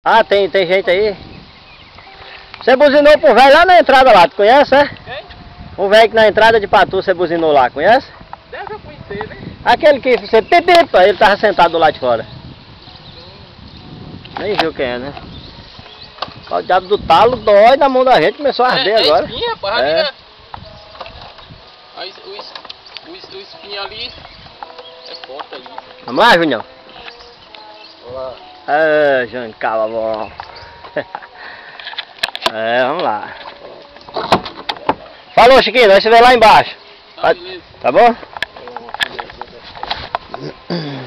Ah, tem gente aí. Você buzinou pro velho lá na entrada lá, tu conhece, é? Quem? O velho que na entrada de Patu você buzinou lá, conhece? Deve eu conhecer, né? Aquele que você pipipa, ele tava sentado lá de fora. Nem viu quem é, né? O diabo do talo dói na mão da gente, começou a arder agora. Espinha, rapaz, é. Aí, o espinho ali é forte ali. Vamos lá, Junião? Olha lá. Ah, Jancala bom. É, vamos lá. Falou, Chiquinho, nós se vê lá embaixo. Tá, beleza. Tá bom? Beleza.